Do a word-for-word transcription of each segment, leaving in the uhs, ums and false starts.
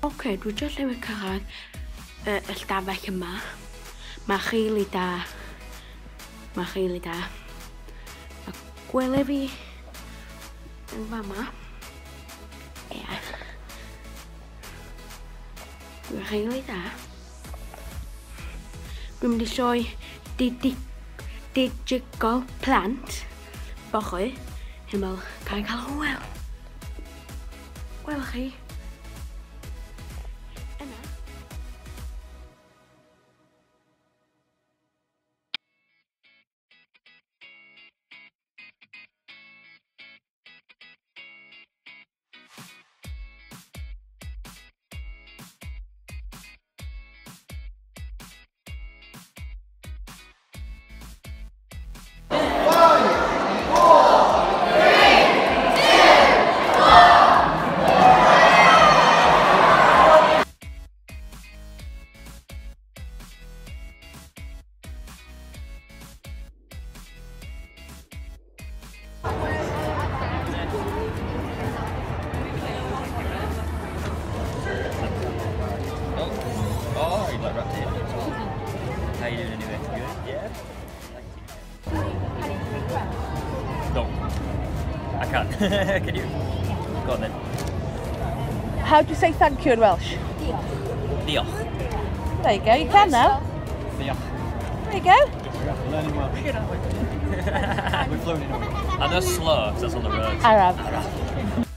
Ok, dwi jyst newydd cyrraedd y y stafell yma. Mae rili da. Mae rili da. Mae gwely fi yn fama. Ie. Dwi'n rili da. Dwi'n mynd i sioe didi- digital plant. Bochwy. Hyn fel cael cael hwyl. Gwelwch chi? Yna. Oh, you like wrapped it. How you doing anyway? Good? Yeah? No. I can't. Can you? Go on then. How do you say thank you in Welsh? Diolch. There you go, you can now. Diolch. There you go. We're learning Welsh. We've flown in already. I know slow, because that's on the road. Arab. Arab.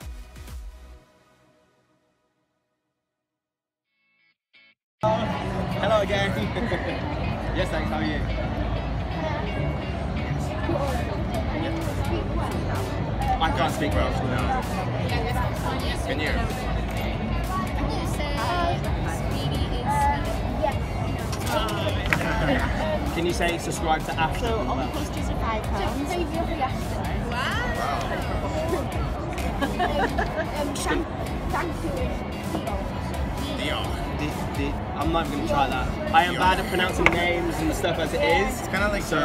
Hello again. Yes, thanks. How are you? I can't speak Welsh. No. Can you? Can you say subscribe to After? So all the posters are five pounds. Wow. um, thank you. Diolch. Di, di, I'm not even going to try that. I am bad at pronouncing names and stuff as it is. It's kind of like so.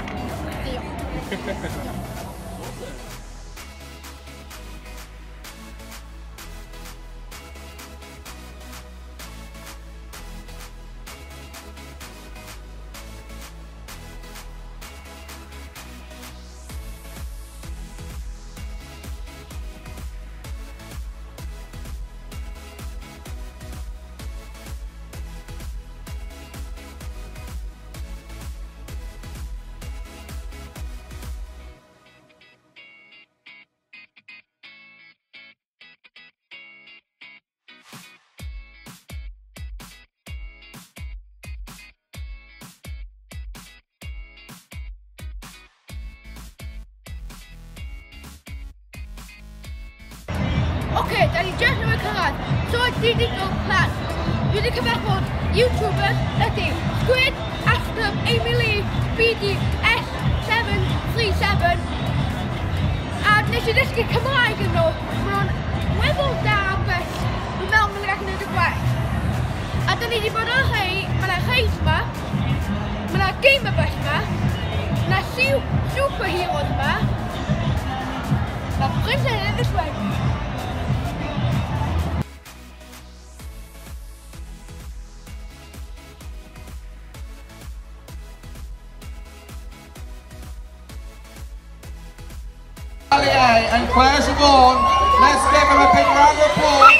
Oce, da ni jyst newydd cyrraedd Soed Digital Plant. Dwi wedi cyfarfod YouTubers ydy Squid, Aston, Emily, B D S seven three seven. A nes i ddysgu Cymraeg yn nhw. Mae nhw'n weddol da beth. Dwi'n meddwl mae'n gallu gwneud y gwell. A da ni wedi bod yn rhai, mae yna rheis yma. Mae yna gamer bus yma. Mae yna superheroes yma. Mae Princess yn this way. And Claire Siobhan, let's give them a big round of applause.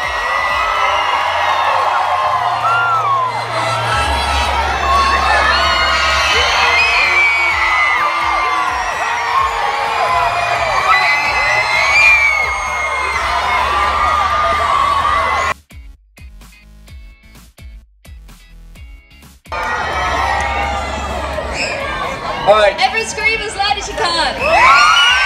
All right. Every scream as loud as you can.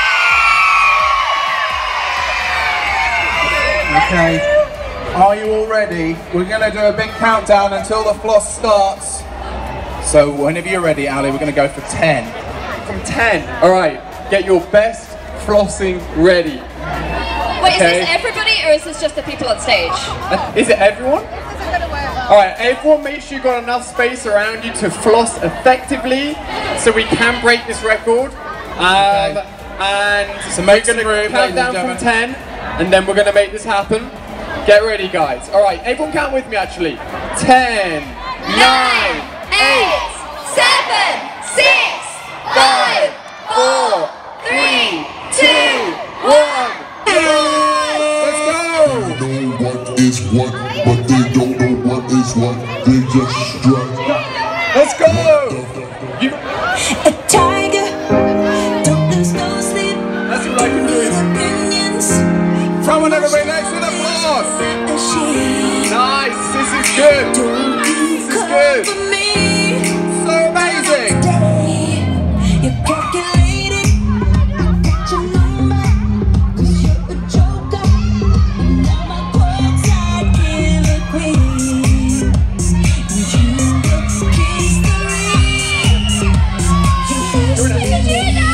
Okay, are you all ready? We're going to do a big countdown until the floss starts. So whenever you're ready, Ali, we're going to go for ten. From ten? Alright, get your best flossing ready. Wait, Okay. is this everybody or is this just the people on stage? Is it everyone? Alright, everyone make sure you've got enough space around you to floss effectively so we can break this record. Um, Okay. And So make we're some going room, to count ladies and down from gentlemen. ten and then we're going to make this happen. Get ready, guys. All right, everyone count with me, actually. Ten, nine, eight, seven, six, five, four, three, two, one. Let's go. They know what is what, but they don't know what is what. They just strut. Let's go. You... A tiger, don't lose no sleep. That's what I can do. Come on, everybody, next to the floor. Nice, this is good. This is good. So amazing. You're calculating. I got your number, cause you're a joker. Now my courtside killer queen. You look history. You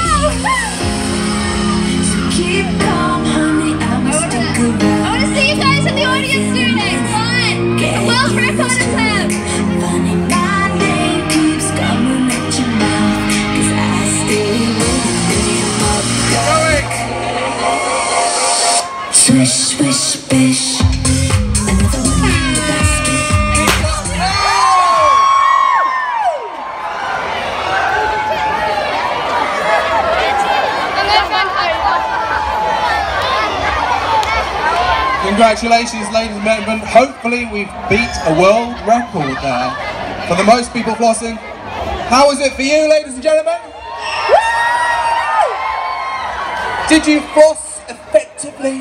so keep calm, honey. I will stick around. I want to see you guys in the audience soon. Come on. The world record attempt. Funny, my name keeps coming at your mouth, cause I stay with the swish, swish, swish. Another one in the basket. Congratulations, ladies and gentlemen. Hopefully we've beat a world record there for the most people flossing. How was it for you, ladies and gentlemen? Did you floss effectively?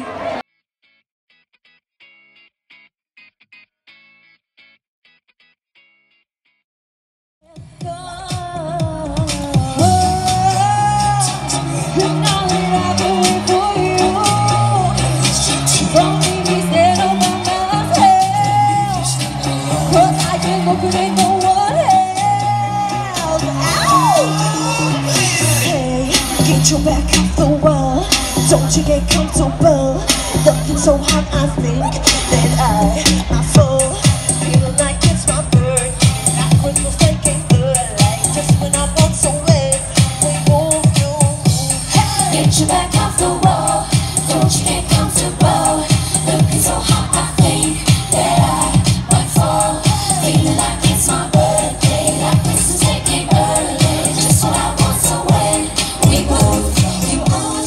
Get your back off the wall. Don't you get comfortable. Looking so hot, I think that I, I fall. Feeling like it's my birthday. Not Christmas taking early. Just when I want so late, we move you. Hey. Get your back off the wall. Don't you get comfortable. Looking so hot, I think that I might fall. Feeling like it's my birthday. Not Christmas taking early. Just when I want so late, we move you on.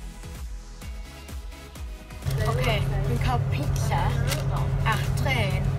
Okej, vi har pizza, ärträd